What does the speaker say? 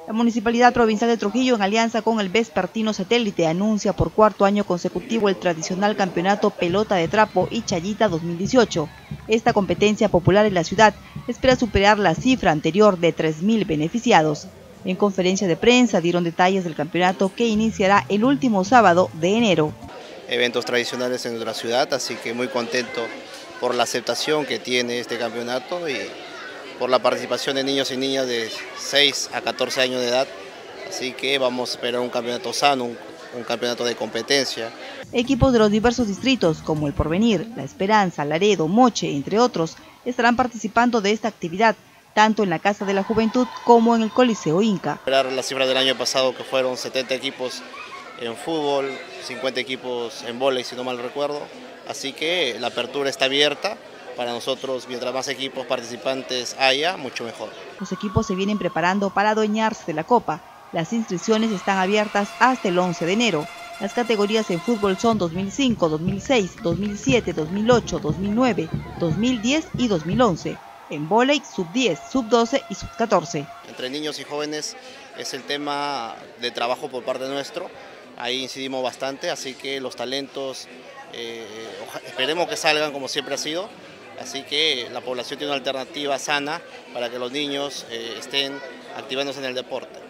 La Municipalidad Provincial de Trujillo, en alianza con el Vespertino Satélite, anuncia por cuarto año consecutivo el tradicional campeonato Pelota de Trapo y Chayita 2018. Esta competencia popular en la ciudad espera superar la cifra anterior de 3.000 beneficiados. En conferencia de prensa dieron detalles del campeonato que iniciará el último sábado de enero. Eventos tradicionales en nuestra ciudad, así que muy contento por la aceptación que tiene este campeonato y por la participación de niños y niñas de 6 a 14 años de edad, así que vamos a esperar un campeonato sano, un campeonato de competencia. Equipos de los diversos distritos como El Porvenir, La Esperanza, Laredo, Moche, entre otros, estarán participando de esta actividad, tanto en la Casa de la Juventud como en el Coliseo Inca. Esperar la cifra del año pasado, que fueron 70 equipos en fútbol, 50 equipos en vóley, si no mal recuerdo, así que la apertura está abierta. Para nosotros, mientras más equipos participantes haya, mucho mejor. Los equipos se vienen preparando para adueñarse de la Copa. Las inscripciones están abiertas hasta el 11 de enero. Las categorías en fútbol son 2005, 2006, 2007, 2008, 2009, 2010 y 2011. En vóley, sub-10, sub-12 y sub-14. Entre niños y jóvenes es el tema de trabajo por parte nuestro. Ahí incidimos bastante, así que los talentos esperemos que salgan como siempre ha sido. Así que la población tiene una alternativa sana para que los niños estén activándose en el deporte.